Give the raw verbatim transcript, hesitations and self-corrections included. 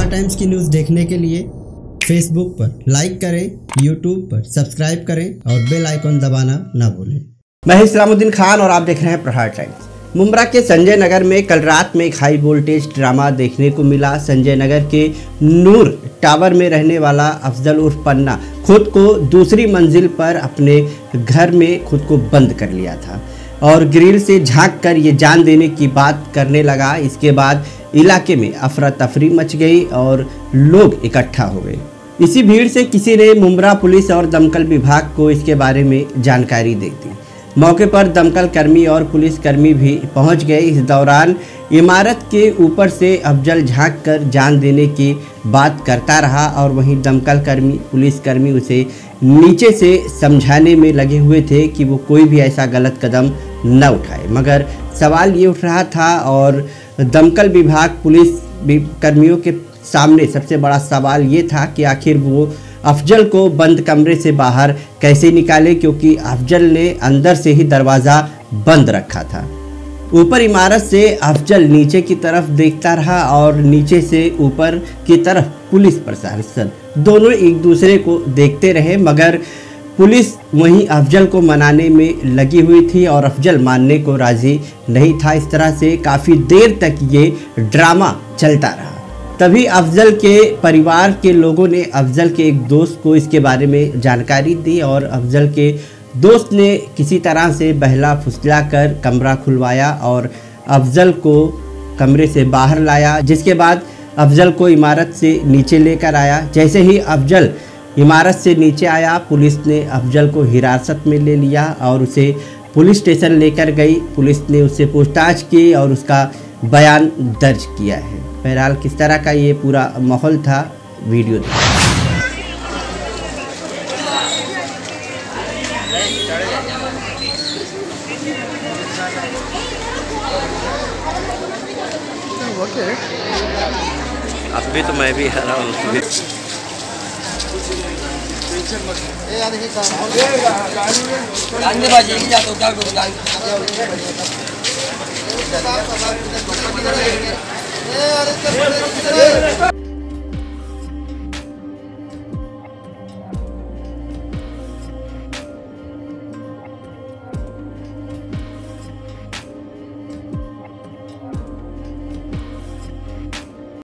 Star times की news देखने के लिए फेसबुक पर लाइक करें, यूट्यूब पर सब्सक्राइब करें और बेल आइकन दबाना ना भूलें। मैं इस्लामुद्दीन खान और आप देख रहे हैं प्रहार टाइम्स। मुंब्रा के संजय नगर में कल रात में एक हाई वोल्टेज ड्रामा देखने को मिला। संजय नगर के नूर टावर में रहने वाला अफजल उर्फ पन्ना खुद को दूसरी मंजिल पर अपने घर में खुद को बंद कर लिया था और ग्रिल से झांक कर ये जान देने की बात करने लगा। इसके बाद इलाके में अफरा तफरी मच गई और लोग इकट्ठा हो गए। इसी भीड़ से किसी ने मुंब्रा पुलिस और दमकल विभाग को इसके बारे में जानकारी दे दी। मौके पर दमकल कर्मी और पुलिस कर्मी भी पहुंच गए। इस दौरान इमारत के ऊपर से अफजल झांक कर जान देने की बात करता रहा और वहीं दमकल कर्मी पुलिस कर्मी उसे नीचे से समझाने में लगे हुए थे कि वो कोई भी ऐसा गलत कदम न उठाए। मगर सवाल ये उठ रहा था और दमकल विभाग पुलिस कर्मियों के सामने सबसे बड़ा सवाल ये था कि आखिर वो अफजल को बंद कमरे से बाहर कैसे निकाले, क्योंकि अफजल ने अंदर से ही दरवाज़ा बंद रखा था। ऊपर इमारत से अफजल नीचे की तरफ देखता रहा और नीचे से ऊपर की तरफ पुलिस प्रशासन दोनों एक दूसरे को देखते रहे, मगर पुलिस वहीं अफजल को मनाने में लगी हुई थी और अफजल मानने को राज़ी नहीं था। इस तरह से काफ़ी देर तक ये ड्रामा चलता रहा। तभी अफजल के परिवार के लोगों ने अफजल के एक दोस्त को इसके बारे में जानकारी दी और अफजल के दोस्त ने किसी तरह से बहला फुसला कर कमरा खुलवाया और अफजल को कमरे से बाहर लाया, जिसके बाद अफजल को इमारत से नीचे लेकर आया। जैसे ही अफजल इमारत से नीचे आया, पुलिस ने अफजल को हिरासत में ले लिया और उसे पुलिस स्टेशन लेकर गई। पुलिस ने उससे पूछताछ की और उसका बयान दर्ज किया है। बहरहाल किस तरह का ये पूरा माहौल था, वीडियो था। अब भी तो मैं भी आ रहा हूँ। ए अरे